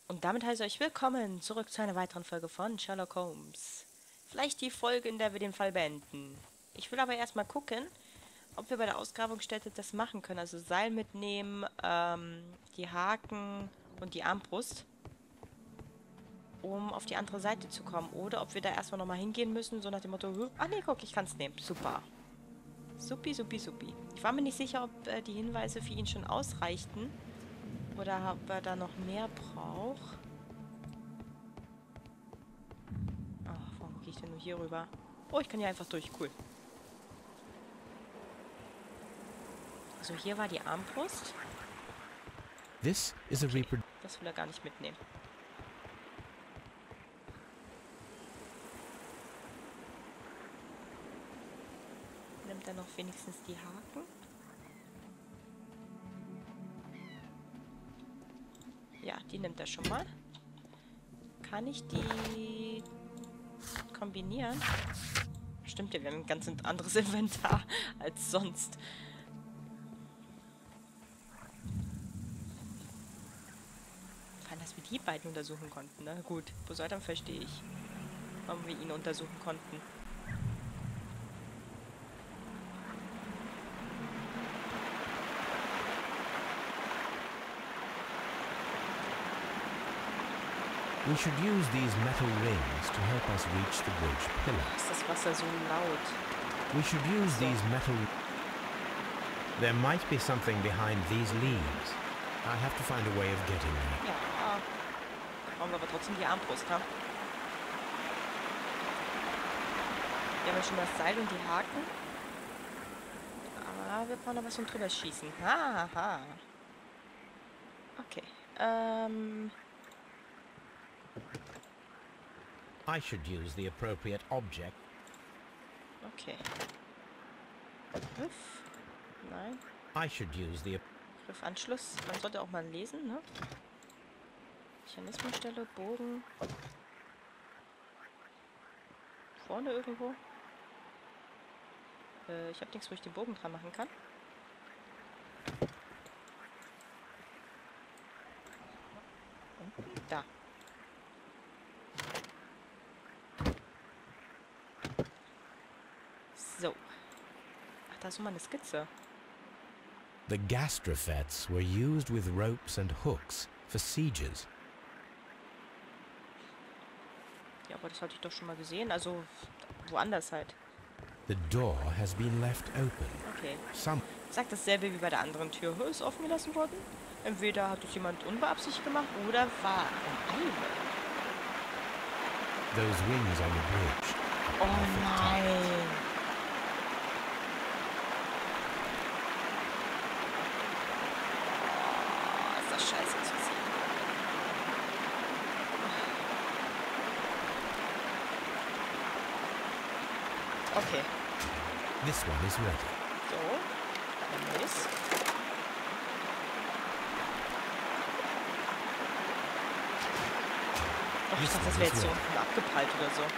Und damit heiße ich euch willkommen zurück zu einer weiteren Folge von Sherlock Holmes. Vielleicht die Folge, in der wir den Fall beenden. Ich will aber erstmal gucken, ob wir bei der Ausgrabungsstätte das machen können. Also Seil mitnehmen, die Haken und die Armbrust, um auf die andere Seite zu kommen. Oder ob wir da erstmal nochmal hingehen müssen, so nach dem Motto, ah nee, guck, ich kann es nehmen. Super. Supi, supi, supi. Ich war mir nicht sicher, ob die Hinweise für ihn schon ausreichten. Oder ob er da noch mehr braucht. Ach, warum gehe ich denn nur hier rüber? Oh, ich kann hier einfach durch. Cool. Also hier war die Armbrust. This is a reproduction. Das will er gar nicht mitnehmen. Nimmt er noch wenigstens die Haken? Ja, die nimmt er schon mal. Kann ich die kombinieren? Stimmt ja, wir haben ein ganz anderes Inventar als sonst. Fand, dass wir die beiden untersuchen konnten, ne? Gut, Poseidon verstehe ich, warum wir ihn untersuchen konnten. We should use these metal rings to help us reach the bridge pillar. Ist das Wasser so laut? We should use these metal... There might be something behind these leaves. I have to find a way of getting there. Ja. Brauchen wir aber trotzdem die Armbrust, ha? Wir haben ja schon das Seil und die Haken. Aber wir brauchen noch was zum drüber schießen. Haha. Okay. I should use the appropriate object. Okay. Griff? Nein. I should use the... Griffanschluss. Man sollte auch mal lesen, ne? Mechanismusstelle, Bogen. Vorne irgendwo. Ich habe nichts, wo ich den Bogen dran machen kann. Da. So. Ach, da ist so mal eine Skizze. The gastrofets were used with ropes and hooks for sieges. Ja, aber das hatte ich doch schon mal gesehen. Also, woanders halt. The door has been left open. Okay. Some... Sagt dasselbe wie bei der anderen Tür. Ist offen gelassen worden. Entweder hat es jemand unbeabsichtigt gemacht oder war ein Eile. Those wings on the bridge. Oh nein. Oh, ist das scheiße zu sehen. Okay. This one is ready. So. Dann ist. Oh, ich dachte, das wäre jetzt so abgeprallt oder so.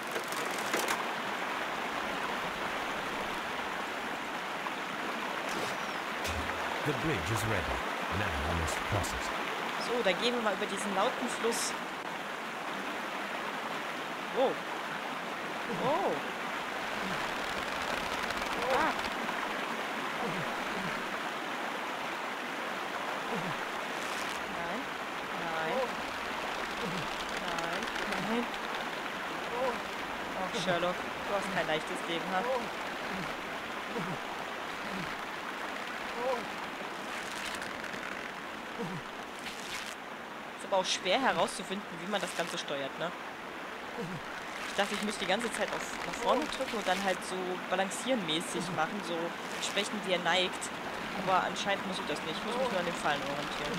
The bridge is ready. Now I must cross it. So, dann gehen wir mal über diesen lauten Fluss. Wow. Wow. Ah. Nein. Nein. Nein. Nein. Oh, Sherlock, du hast kein leichtes Leben, ha? Ist aber auch schwer herauszufinden, wie man das Ganze steuert, ne? Ich dachte, ich müsste die ganze Zeit nach vorne drücken und dann halt so balancierenmäßig machen, so entsprechend wie er neigt. Aber anscheinend muss ich das nicht. Ich muss mich nur an den Fallen orientieren.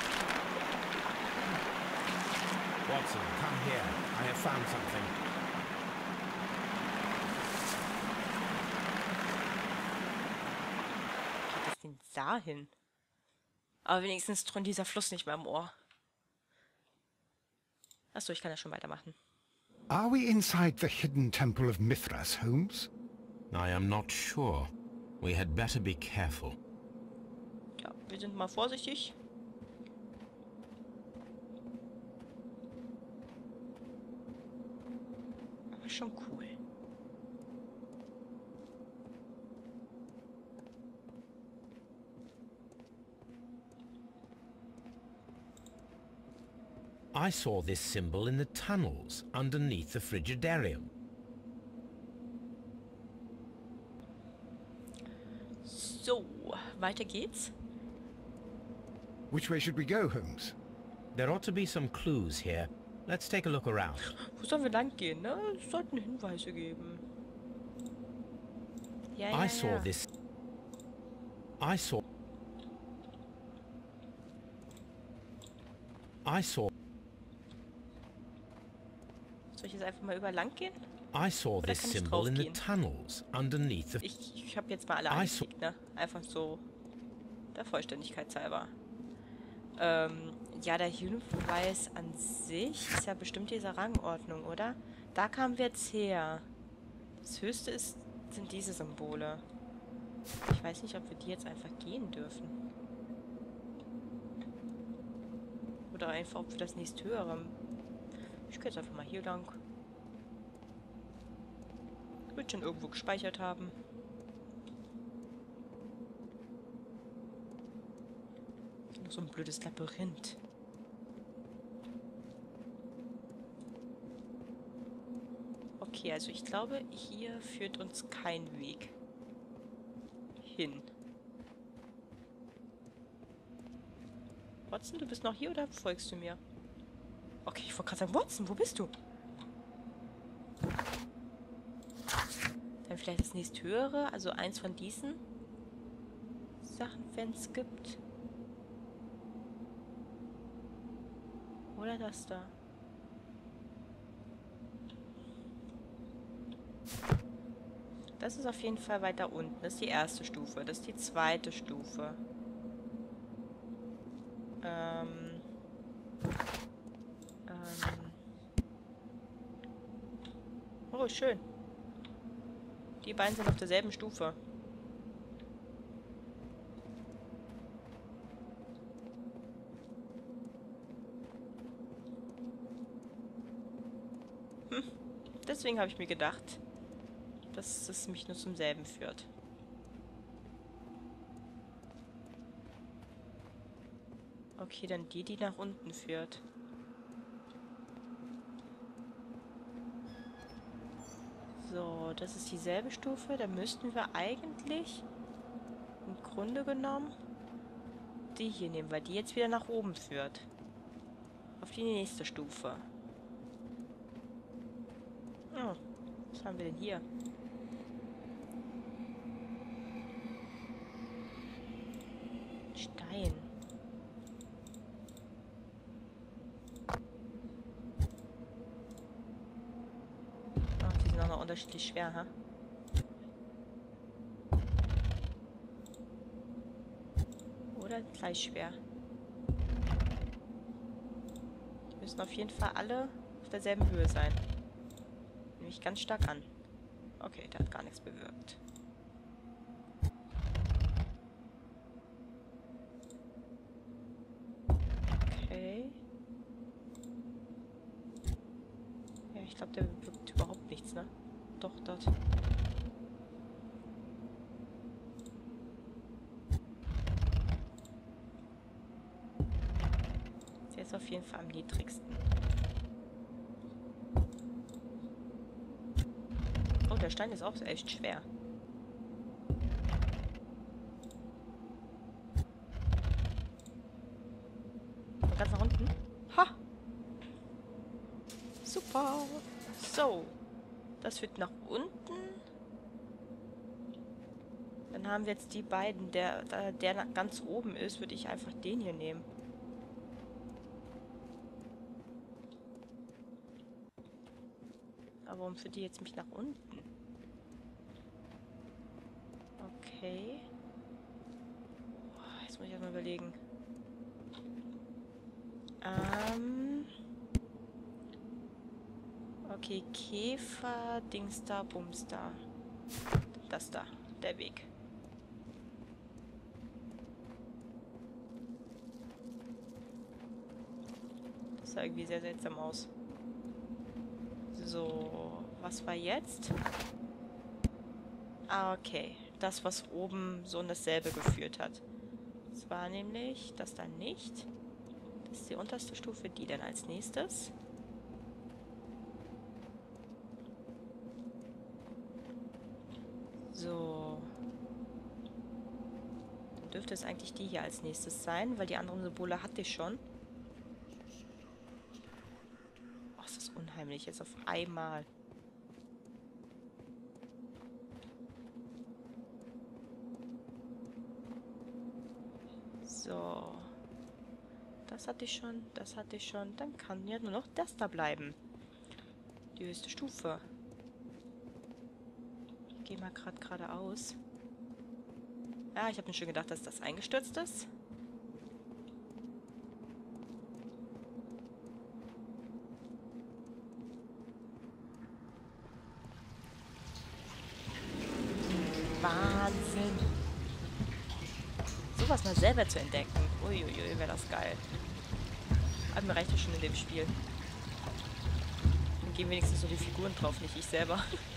Watson, come here. I have found something. Geht das denn da hin? Aber wenigstens dröhnt dieser Fluss nicht mehr im Ohr. Achso, ich kann ja schon weitermachen. Are we inside the hidden temple of Mithras, Holmes? I am not sure. We had better be careful. Ja, wir sind mal vorsichtig. schon cool. I saw this symbol in the tunnels underneath the Frigidarium. So, weiter geht's. Which way should we go, Holmes? There ought to be some clues here. Let's take a look around. Wo sollen wir lang gehen, ne? Es sollten Hinweise geben. Ja, ja, I saw ja. this. I saw. Soll ich jetzt einfach mal über lang gehen? I saw Oder this kann ich symbol in the draufgehen? tunnels underneath the. Ich habe jetzt mal alle I saw- angeklickt, ne? Einfach so der Vollständigkeit halber. Ja, der Hinweis an sich ist ja bestimmt diese Rangordnung, oder? Da kamen wir jetzt her. Das höchste sind diese Symbole. Ich weiß nicht, ob wir die jetzt einfach gehen dürfen. Oder einfach, ob wir das nächsthöhere. Ich gehe jetzt einfach mal hier lang. Wird schon irgendwo gespeichert haben. Noch so ein blödes Labyrinth. Okay, also ich glaube, hier führt uns kein Weg hin. Watson, du bist noch hier oder folgst du mir? Okay, ich wollte gerade sagen, Watson, wo bist du? Dann vielleicht das nächsthöhere, also eins von diesen Sachen, wenn es gibt. Oder das da. Das ist auf jeden Fall weiter unten. Das ist die erste Stufe. Das ist die zweite Stufe. Oh, schön. Die beiden sind auf derselben Stufe. Deswegen habe ich mir gedacht, dass es mich nur zum selben führt. Okay, dann die nach unten führt. So, das ist dieselbe Stufe. Da müssten wir eigentlich im Grunde genommen die hier nehmen, weil die jetzt wieder nach oben führt. Auf die nächste Stufe. Oh, was haben wir denn hier? Stein. Ach, die sind auch noch unterschiedlich schwer, ha? Oder gleich schwer. Die müssen auf jeden Fall alle auf derselben Höhe sein. Nämlich ganz stark an. Okay, der hat gar nichts bewirkt. Okay. Ja, ich glaube, der bewirkt überhaupt nichts, ne? Doch, dort. Der ist auf jeden Fall am niedrigsten. Oh, der Stein ist auch echt schwer. Und ganz nach unten. Ha! Super! So. Das führt nach unten. Dann haben wir jetzt die beiden. Der ganz oben ist, würde ich einfach den hier nehmen. Aber warum führt die jetzt mich nach unten? Okay. Jetzt muss ich erstmal überlegen. Okay, Käfer, Dings da, Bums da. Das da, der Weg. Das sah irgendwie sehr seltsam aus. So, Was war jetzt? Ah, okay. Das, was oben so in dasselbe geführt hat. Das war nämlich das dann nicht. Das ist die unterste Stufe. Die dann als nächstes. So. Dann dürfte es eigentlich die hier als nächstes sein, weil die anderen Symbole hatte ich schon. Ach, das ist unheimlich. Jetzt auf einmal. So. Das hatte ich schon, das hatte ich schon. Dann kann ja nur noch das da bleiben. Die höchste Stufe. Ich gehe mal gerade geradeaus. Ja, ich habe mir schon gedacht, dass das eingestürzt ist. Wahnsinn. Sowas mal selber zu entdecken. Uiuiui, wäre das geil. Aber mir reicht das schon in dem Spiel. Dann gehen wenigstens so die Figuren drauf, nicht ich selber.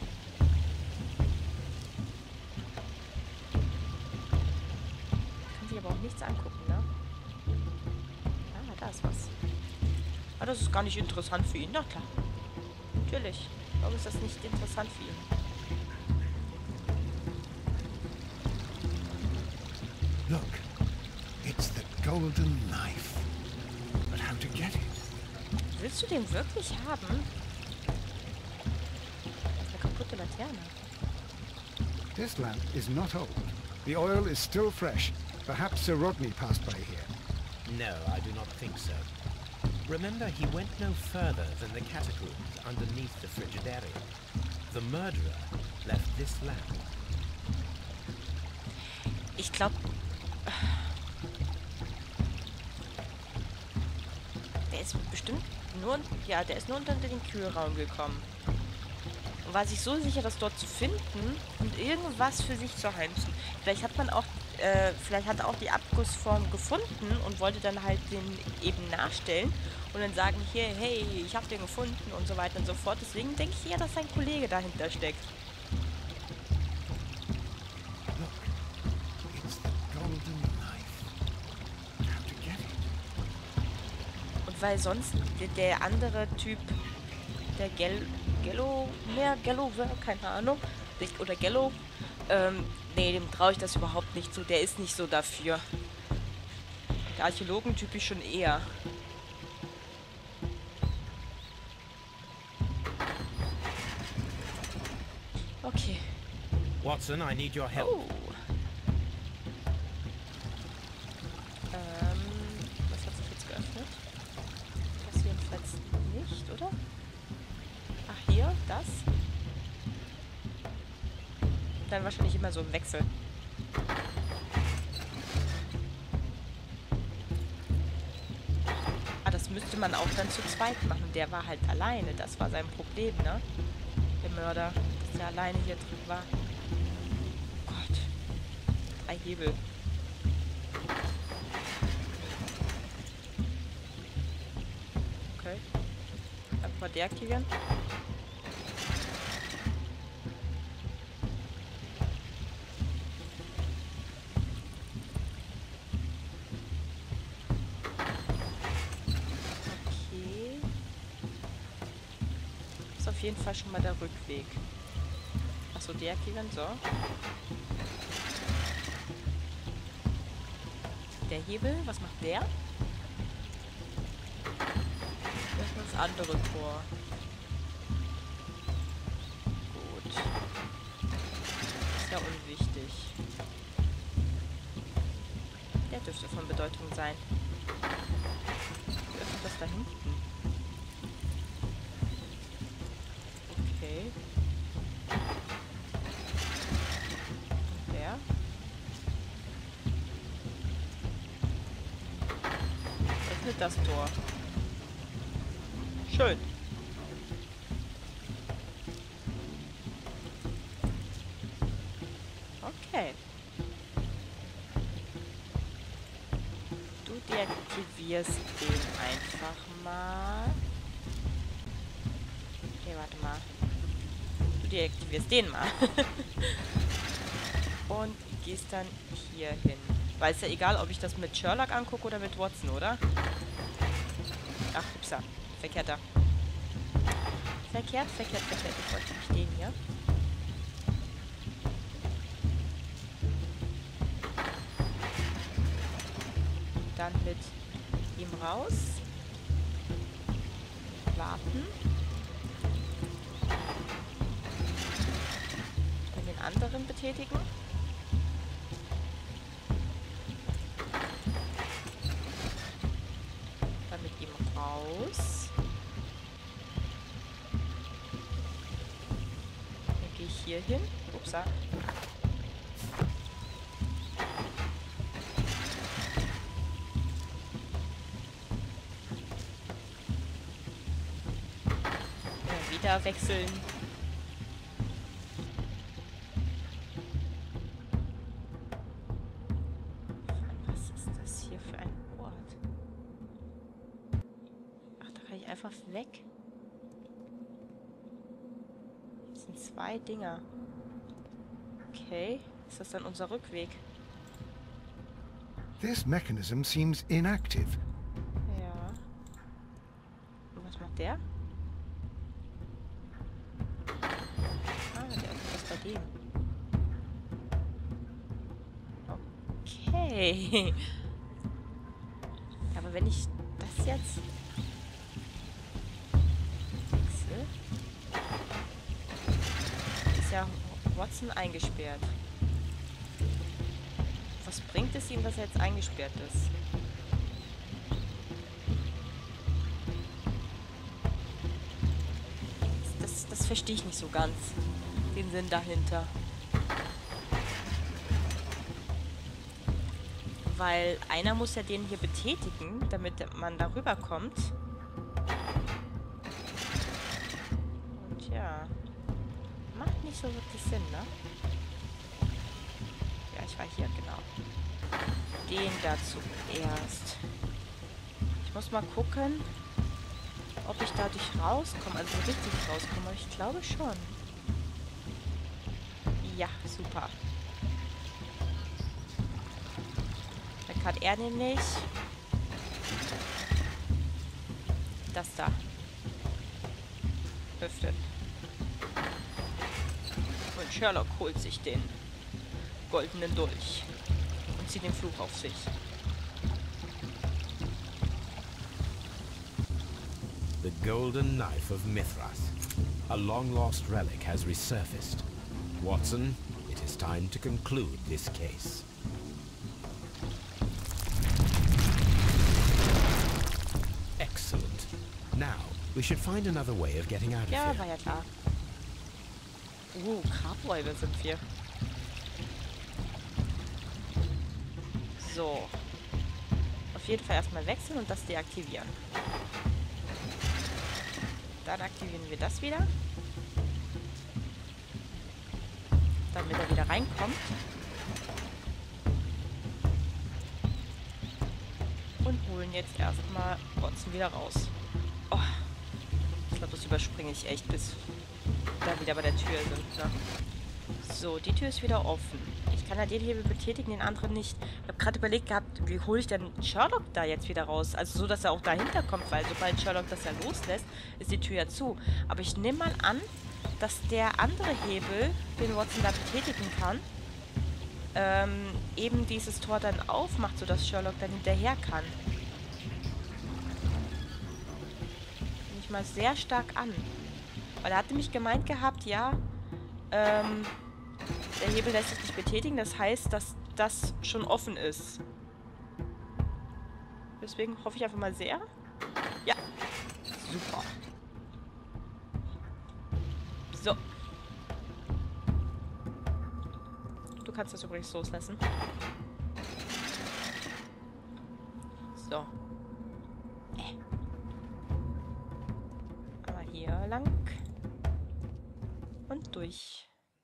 Kann sich aber auch nichts angucken, ne? Ah, da ist was. Ah, das ist gar nicht interessant für ihn. Na klar. Natürlich. Warum ist das nicht interessant für ihn? Look, it's the golden knife. But how to get it? Willst du den wirklich haben? Eine kaputte Laterne. This lamp is not old. The oil is still fresh. Perhaps Sir Rodney passed by here. No, I do not think so. Remember, he went no further than the catacombs underneath the Frigidarium. The murderer left this lamp. Ich glaube... Der ist bestimmt nur... Ja, der ist nur unter den Kühlraum gekommen. Und war sich so sicher, das dort zu finden und irgendwas für sich zu heimsen. Vielleicht hat man auch... vielleicht hat er auch die Abgussform gefunden und wollte dann halt den eben nachstellen und dann sagen, hier, hey, ich habe den gefunden und so weiter und so fort. Deswegen denke ich eher, dass sein Kollege dahinter steckt. Look, it's the golden knife. How to get it? Und weil sonst der andere Typ, der Gello, keine Ahnung, oder Gello, nee, dem traue ich das überhaupt nicht zu. Der ist nicht so dafür. Der Archäologen-Typ ist schon eher. Okay. Watson, I need your help. Oh. Was hat sich jetzt geöffnet? Das jedenfalls nicht, oder? Ach, hier, das. Dann wahrscheinlich immer so im Wechsel. Ah, das müsste man auch dann zu zweit machen. Der war halt alleine. Das war sein Problem, ne? Der Mörder, dass der alleine hier drin war. Oh Gott. 3 Hebel. Okay. Einfach mal deaktivieren. Auf jeden Fall schon mal der Rückweg. Achso, deaktivieren, so. Der Hebel, was macht der? Das ist das andere Tor. Gut. Ist ja unwichtig. Der dürfte von Bedeutung sein. Wie öffnet das da hinten? Okay. Der? Öffnet das Tor. Schön. Okay. Du deaktivierst den einfach mal. Okay, warte mal. deaktivierst den mal. Und gehst dann hier hin. Weil es ja egal, ob ich das mit Sherlock angucke oder mit Watson, oder? Ach, upsa. Verkehrter. Verkehrt. Ich wollte nicht den hier. Dann mit ihm raus. Warten. Dann den anderen betätigen. Dann mit ihm raus. Dann gehe ich hier hin. Upsa. Wieder wechseln. Was ist das hier für ein Ort? Ach, da kann ich einfach weg. Das sind 2 Dinger. Okay, ist das dann unser Rückweg? This mechanism seems inactive. Ja. Und was macht der? Bei dem. Okay. Aber wenn ich das jetzt wechsle, ist ja Watson eingesperrt. Was bringt es ihm, dass er jetzt eingesperrt ist? Das verstehe ich nicht so ganz. Den Sinn dahinter. Weil einer muss ja den hier betätigen, damit man darüber kommt. Und ja. Macht nicht so wirklich Sinn, ne? Ja, ich war hier, genau. Den dazu erst. Ich muss mal gucken, ob ich dadurch rauskomme. Also richtig rauskomme. Aber ich glaube schon. Ja, super. Dann kann er nämlich das da öffnen. Und Sherlock holt sich den goldenen Dolch und zieht den Fluch auf sich. The golden knife of Mithras. A long-lost relic has resurfaced. Watson, it is time to conclude this case. Excellent. Now, we should find another way of getting out of Ja, here. war ja klar. Grabräuber sind wir. So. Auf jeden Fall erstmal wechseln und das deaktivieren. Dann aktivieren wir das wieder. Damit er wieder reinkommt. Und holen jetzt erstmal Watson wieder raus. Oh. Ich glaube, das überspringe ich echt, bis da wieder bei der Tür sind. Ne? So, die Tür ist wieder offen. Ich kann ja den Hebel betätigen, den anderen nicht. Ich habe gerade überlegt gehabt, wie hole ich denn Sherlock da jetzt wieder raus? Also so, dass er auch dahinter kommt, weil sobald Sherlock das ja loslässt, ist die Tür ja zu. Aber ich nehme mal an, dass der andere Hebel, den Watson da betätigen kann, eben dieses Tor dann aufmacht, sodass Sherlock dann hinterher kann. Nehme ich mal sehr stark an. Weil er hatte mich gemeint gehabt, ja, der Hebel lässt sich nicht betätigen, das heißt, dass das schon offen ist. Deswegen hoffe ich einfach mal sehr. Ja, super. So. Du kannst das übrigens loslassen. So. Einmal hier lang. Und durch.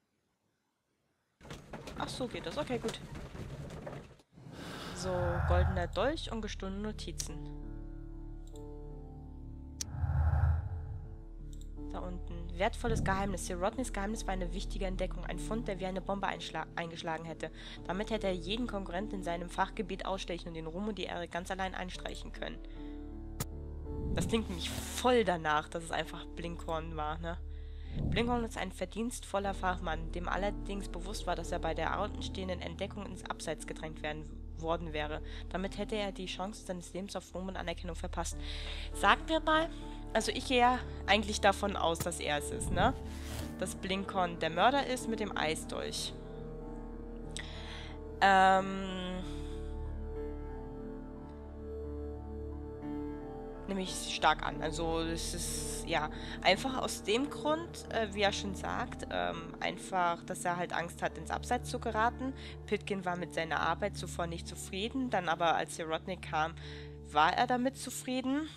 Ach so geht das. Okay, gut. So, goldener Dolch und gestundene Notizen. Da unten. Wertvolles Geheimnis. Sir Rodneys Geheimnis war eine wichtige Entdeckung. Ein Fund, der wie eine Bombe eingeschlagen hätte. Damit hätte er jeden Konkurrenten in seinem Fachgebiet ausstechen und den Ruhm und die Ehre ganz allein einstreichen können. Das klingt nämlich voll danach, dass es einfach Blinkhorn war, ne? Blinkhorn ist ein verdienstvoller Fachmann, dem allerdings bewusst war, dass er bei der außenstehenden Entdeckung ins Abseits gedrängt worden wäre. Damit hätte er die Chance seines Lebens auf Ruhm und Anerkennung verpasst. Sagen wir mal, also ich gehe ja eigentlich davon aus, dass er es ist, ne? Dass Blinkhorn der Mörder ist mit dem Eisdolch. Nehme ich stark an. Also es ist, ja, einfach aus dem Grund, wie er schon sagt, einfach, dass er halt Angst hat, ins Abseits zu geraten. Pitkin war mit seiner Arbeit zuvor nicht zufrieden, dann aber, als Sir Rodney kam, war er damit zufrieden.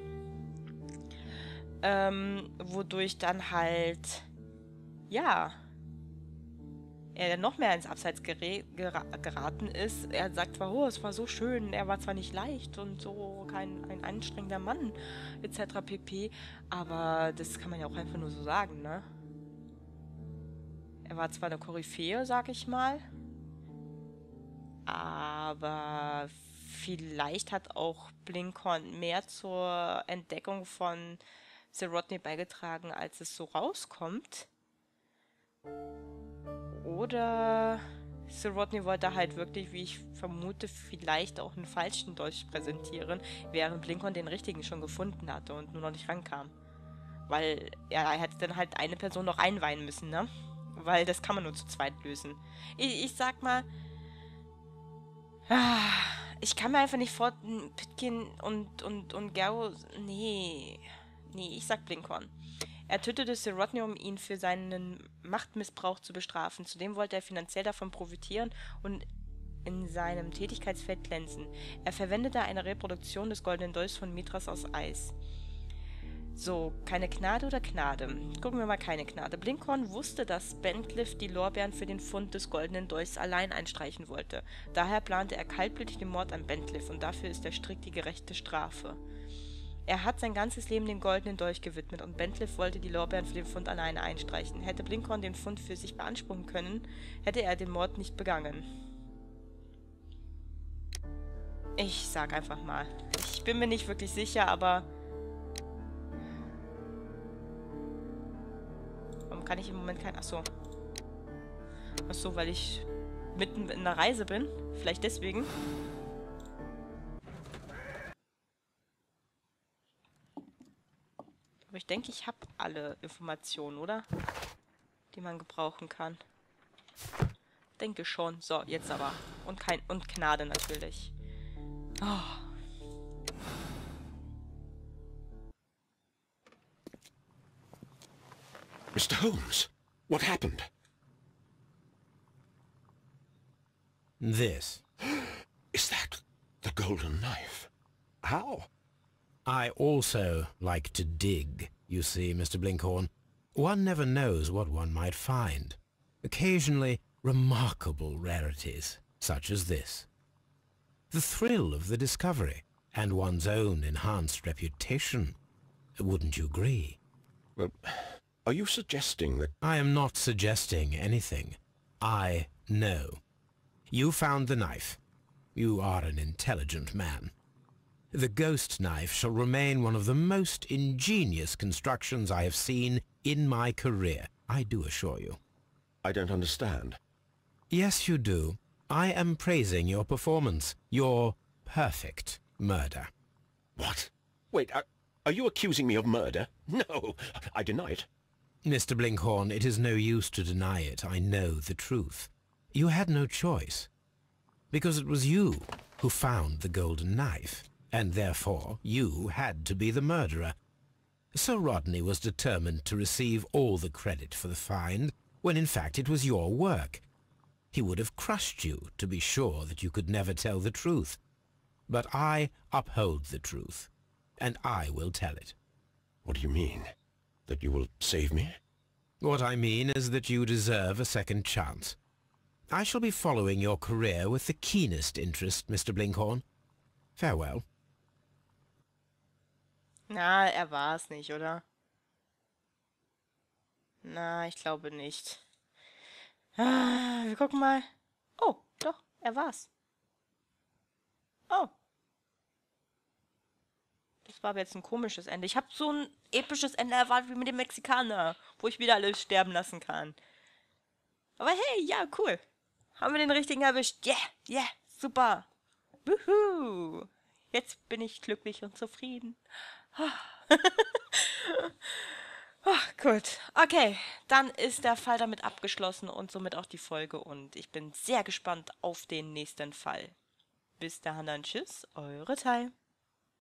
Wodurch dann halt, ja, er noch mehr ins Abseits geraten ist. Er sagt zwar, oh, es war so schön, er war zwar nicht leicht und so ein anstrengender Mann, etc. pp. Aber das kann man ja auch einfach nur so sagen, ne? Er war zwar eine Koryphäe, sag ich mal, aber vielleicht hat auch Blinkhorn mehr zur Entdeckung von Sir Rodney beigetragen, als es so rauskommt. Oder Sir Rodney wollte halt wirklich, wie ich vermute, vielleicht auch einen falschen Dolch präsentieren, während Blinkhorn den richtigen schon gefunden hatte und nur noch nicht rankam. Weil er hätte dann halt eine Person noch einweihen müssen, ne? Weil das kann man nur zu zweit lösen. Ich sag mal, ich kann mir einfach nicht Pitkin und Garrow, nee, ich sag Blinkhorn. Er tötete Sir Rodney, um ihn für seinen Machtmissbrauch zu bestrafen. Zudem wollte er finanziell davon profitieren und in seinem Tätigkeitsfeld glänzen. Er verwendete eine Reproduktion des goldenen Dolchs von Mithras aus Eis. So, keine Gnade oder Gnade? Gucken wir mal, keine Gnade. Blinkhorn wusste, dass Bentliffe die Lorbeeren für den Fund des goldenen Dolchs allein einstreichen wollte. Daher plante er kaltblütig den Mord an Bentliffe und dafür ist er strikt die gerechte Strafe. Er hat sein ganzes Leben dem goldenen Dolch gewidmet und Bentliffe wollte die Lorbeeren für den Fund alleine einstreichen. Hätte Blinkhorn den Fund für sich beanspruchen können, hätte er den Mord nicht begangen. Ich sag einfach mal. Ich bin mir nicht wirklich sicher, aber... Warum kann ich im Moment kein... Achso. Achso, weil ich mitten in einer Reise bin. Vielleicht deswegen. Aber ich denke, ich habe alle Informationen, oder? Die man gebrauchen kann. Denke schon. So, jetzt aber. Und Gnade natürlich. Oh. Mr. Holmes, what happened? This. Is that the golden knife? How? I also like to dig, you see, Mr. Blinkhorn. One never knows what one might find. Occasionally, remarkable rarities, such as this. The thrill of the discovery, and one's own enhanced reputation. Wouldn't you agree? Well, are you suggesting that... I am not suggesting anything. I know. You found the knife. You are an intelligent man. The ghost knife shall remain one of the most ingenious constructions I have seen in my career, I do assure you. I don't understand. Yes, you do. I am praising your performance, your perfect murder. What? Wait, are you accusing me of murder? No, I deny it. Mr. Blinkhorn, it is no use to deny it. I know the truth. You had no choice. Because it was you who found the golden knife. And therefore you had to be the murderer. Sir Rodney was determined to receive all the credit for the find, when in fact it was your work. He would have crushed you to be sure that you could never tell the truth. But I uphold the truth, and I will tell it. What do you mean? That you will save me? What I mean is that you deserve a second chance. I shall be following your career with the keenest interest, Mr. Blinkhorn. Farewell. Na, er war es nicht, oder? Na, ich glaube nicht. Ah, wir gucken mal. Oh, doch, er war's. Oh. Das war aber jetzt ein komisches Ende. Ich habe so ein episches Ende erwartet wie mit dem Mexikaner, wo ich wieder alles sterben lassen kann. Aber hey, ja, cool. Haben wir den richtigen erwischt. Yeah, yeah, super. Wuhu. Jetzt bin ich glücklich und zufrieden. Oh, gut. Okay, dann ist der Fall damit abgeschlossen und somit auch die Folge. Und ich bin sehr gespannt auf den nächsten Fall. Bis dahin dann tschüss, eure Teil.